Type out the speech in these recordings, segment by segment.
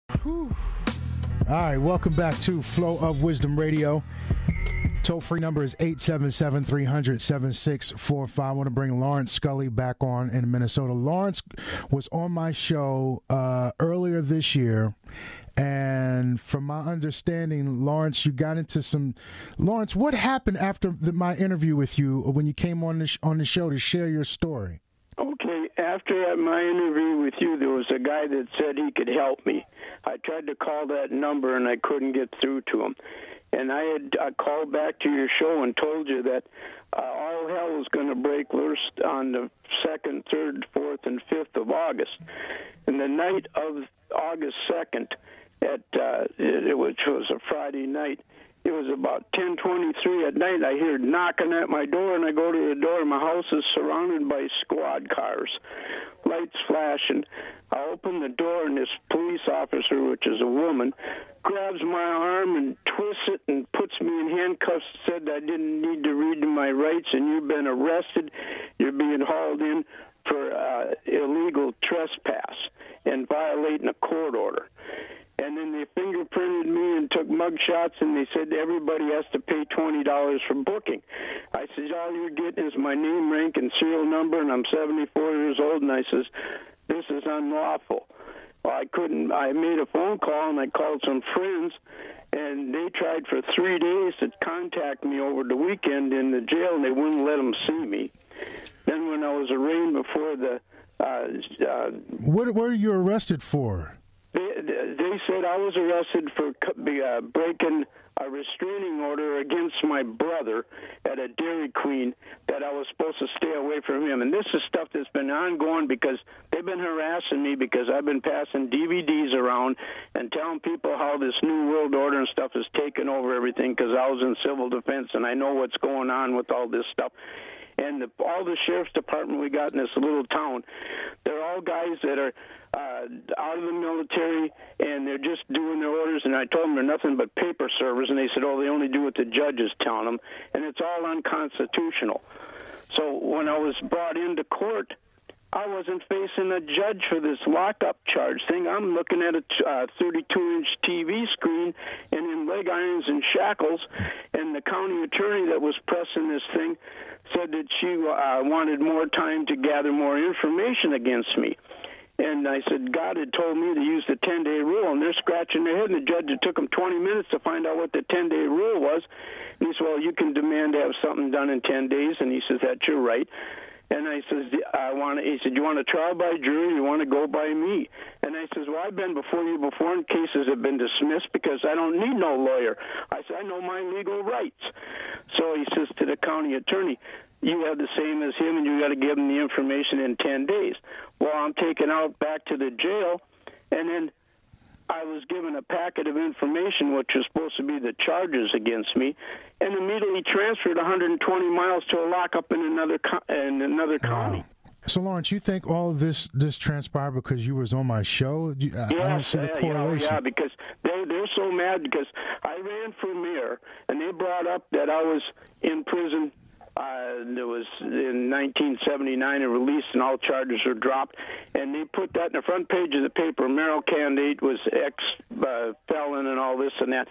Whew. All right, welcome back to Flow of Wisdom Radio. Toll-free number is 877-300-7645. I want to bring Lawrence Scully back on in Minnesota. Lawrence was on my show earlier this year, and from my understanding, Lawrence, you got into some... Lawrence, what happened after my interview with you when you came on the show to share your story? Okay, after my interview with you, there was a guy that said he could help me. I tried to call that number, and I couldn't get through to him. And I called back to your show and told you that all hell was going to break loose on the 2nd, 3rd, 4th, and 5th of August. And the night of August 2nd, which was a Friday night, it was about 10:23 at night. I hear knocking at my door, and I go to the door. My house is surrounded by squad cars, lights flashing. I open the door, and this police officer, which is a woman, grabs my arm and twists it and puts me in handcuffs, said I didn't need to read my rights, and you've been arrested. You're being hauled in for illegal trespass and violating a court order. And then they fingerprinted me and took mug shots, and they said everybody has to pay $20 for booking. I said, all you're getting is my name, rank, and serial number, and I'm 74 years old, and I says, this is unlawful. Well, I couldn't. I made a phone call, and I called some friends, and they tried for 3 days to contact me over the weekend in the jail, and they wouldn't let them see me. Then when I was arraigned before the... What were you arrested for? They said I was arrested for breaking a restraining order against my brother at a Dairy Queen, that I was supposed to stay away from him. And this is stuff that's been ongoing because they've been harassing me because I've been passing DVDs around and telling people how this New World Order and stuff has taken over everything, because I was in civil defense and I know what's going on with all this stuff. And all the sheriff's department we got in this little town, they're all guys that are out of the military, and they're just doing their orders. And I told them they're nothing but paper servers, and they said, oh, they only do what the judge is telling them, and it's all unconstitutional. So when I was brought into court, I wasn't facing a judge for this lockup charge thing. I'm looking at a 32-inch TV screen and in leg irons and shackles, and the county attorney that was pressing this thing said that she wanted more time to gather more information against me. And I said, God had told me to use the 10-day rule, and they're scratching their head, and the judge, it took them 20 minutes to find out what the 10-day rule was. And he said, well, you can demand to have something done in 10 days, and he says, that's your right. And I says, he said, you want a trial by jury, or you want to go by me? And I says, well, I've been before you before, and cases have been dismissed because I don't need no lawyer. I said, I know my legal rights. So he says to the county attorney, you have the same as him, and you got to give him the information in 10 days. Well, I'm taken out back to the jail, and then I was given a packet of information, which was supposed to be the charges against me, and immediately transferred 120 miles to a lockup in another county. So, Lawrence, you think all of this transpired because you was on my show? I don't see the correlation. Yeah, because they're so mad because I ran for mayor, and they brought up that I was in prison. There was in 1979 a release, and all charges were dropped, and they put that in the front page of the paper. Mayoral candidate was ex-felon and all this and that,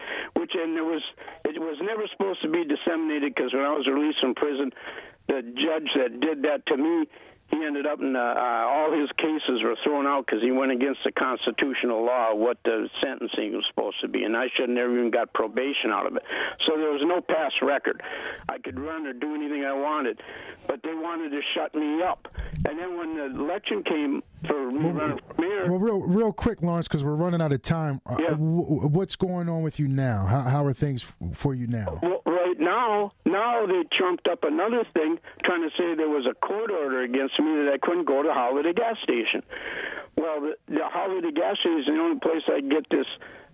it was never supposed to be disseminated, because when I was released from prison, the judge that did that to me, he ended up in all his cases were thrown out because he went against the constitutional law of what the sentencing was supposed to be, and I should have never even got probation out of it. So there was no past record. I could run or do anything I wanted, but they wanted to shut me up. And then when the election came for me running for mayor... Well, real quick, Lawrence, because we're running out of time. Yeah. What's going on with you now? How are things for you now? Well, right now they trumped up another thing, trying to say there was a court order against me that I couldn't go to Holiday gas station. Well, the Holiday gas station is the only place I get this.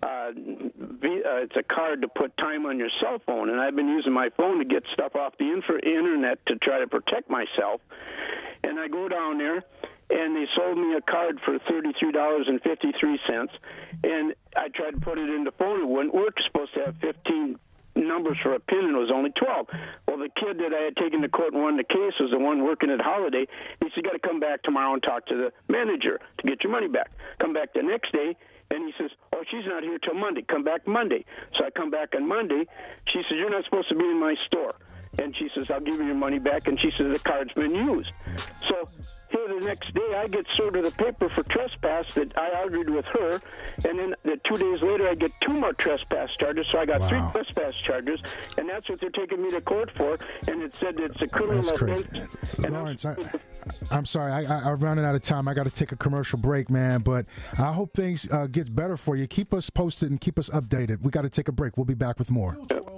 It's a card to put time on your cell phone, and I've been using my phone to get stuff off the internet to try to protect myself. And I go down there, and they sold me a card for $33.53, and I tried to put it in the phone. It wouldn't work. It's supposed to have 15 numbers for a pin, and it was only 12. Well, the kid that I had taken to court and won the case was the one working at Holiday. He said, you got to come back tomorrow and talk to the manager to get your money back. Come back the next day, And he says, oh, she's not here till Monday. Come back Monday. So I come back on Monday. She says, you're not supposed to be in my store. And she says, I'll give you your money back. And she says, the card's been used. So here the next day, I get served with a paper for trespass that I argued with her. And then 2 days later, I get 2 more trespass charges. So I got 3 trespass charges. And that's what they're taking me to court for. And it said it's a criminal offense. Lawrence, I'm sorry. I'm running out of time. I got to take a commercial break, man. But I hope things get better for you. Keep us posted and keep us updated. We got to take a break. We'll be back with more.